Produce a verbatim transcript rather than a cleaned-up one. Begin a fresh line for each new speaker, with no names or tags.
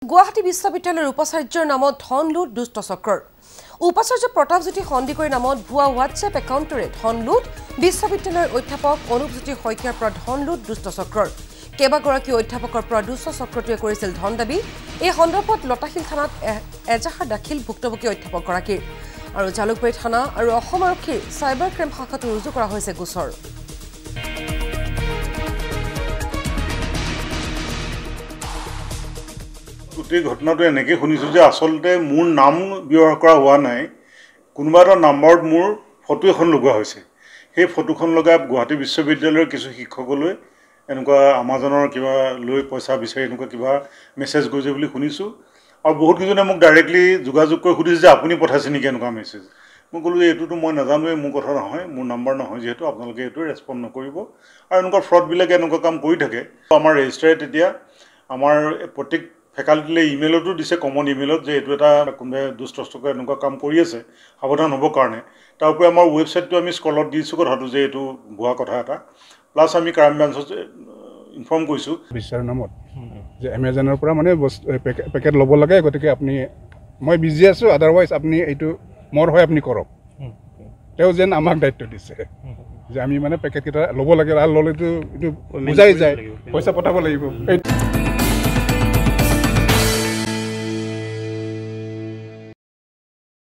গুৱাহাটী বিশ্ববিদ্যালয়ৰ উপাচাৰ্যৰ নামত ধন লুট দুষ্ট চক্ৰৰ উপাচাৰ্য প্ৰতাপজ্যোতি সন্দিকৈৰ নামত ভুৱা হোৱাটছএপ একাউণ্টৰে ধন লুট বিশ্ববিদ্যালয়ৰ অধ্যাপক অনুপজ্যোতি শইকীয়াৰ পৰা ধন লুট দুষ্ট চক্ৰৰ কেইবাগৰাকী অধ্যাপকৰ পৰা দুষ্ট চক্ৰটোৱে কৰিছিল ধন দাবী এই সন্দৰ্ভত লতাশিল থানাত এজাহাৰ দাখিল ভুক্তভোগী অধ্যাপকগৰাকীৰ আৰু জালুকবাৰী থানা আৰু অসম আৰক্ষীৰ চাইবাৰ ক্ৰাইম শাখাতো ৰুজু কৰা হৈছে গোচৰ
গোটেই ঘটনাটো এনেকৈ শুনিছোঁ যে আচলতে মোৰ নাম ব্যৱহাৰ কৰা হোৱা নাই কোনোবা এটা নাম্বাৰত মোৰ ফটো এখন লগোৱা হৈছে সেই ফটোখন লগাই গুৱাহাটী বিশ্ববিদ্যালয়ৰ কিছু শিক্ষকলৈ এনেকুৱা আমাজনৰ কিবা লৈ পইচা বিচাৰি এনেকুৱা কিবা মেছেজ গৈছে বুলি শুনিছোঁ আৰু বহুতকেইজনে মোক ডাইৰেক্টলি যোগাযোগ কৰি সুধিছে যে আপুনি পঠাইছে নেকি এনেকুৱা মেছেজ মই ক'লোঁ যে এইটোতো মই নাজানোৱেই মোৰ কথা নহয় মোৰ নাম্বাৰ নহয় যিহেতু আপোনালোকে এইটো ৰেছপণ্ড নকৰিব আৰু এনেকুৱা ফ্ৰডবিলাকে এনেকুৱা কাম কৰি থাকে আমাৰ ৰেজিষ্ট্ৰাৰে তেতিয়া আমাৰ প্ৰত্যেক ফেকাল্টিলৈ ইমেইলতো দিছে কমন ইমেইলত যে এইটো এটা কোনোবাই দুষ্টচক্ৰই এনেকুৱা কাম কৰি আছে সাৱধান হ'বৰ কাৰণে তাৰ উপৰি আমাৰ ৱেবছাইটটো আমি স্কলত দিছোঁ কথাটো যে এইটো ভুৱা কথা এটা প্লাছ আমি ক্ৰাইম ব্ৰাঞ্চত ইনফৰ্ম কৰিছোঁ
বিশ্বৰ নামত যে এমেজনৰ পৰা মানে পেকেট ল'ব লাগে গতিকে আপুনি মই বিজি আছোঁ আদাৰৱাইজ আপুনি এইটো মোৰ হয় আপুনি কৰক তেওঁ যেন আমাক দায়িত্ব দিছে যে আমি মানে পেকেটকেইটা ল'ব লাগে আৰু ল'লেতো এইটো বুজাই যায় পইচা পঠাব লাগিব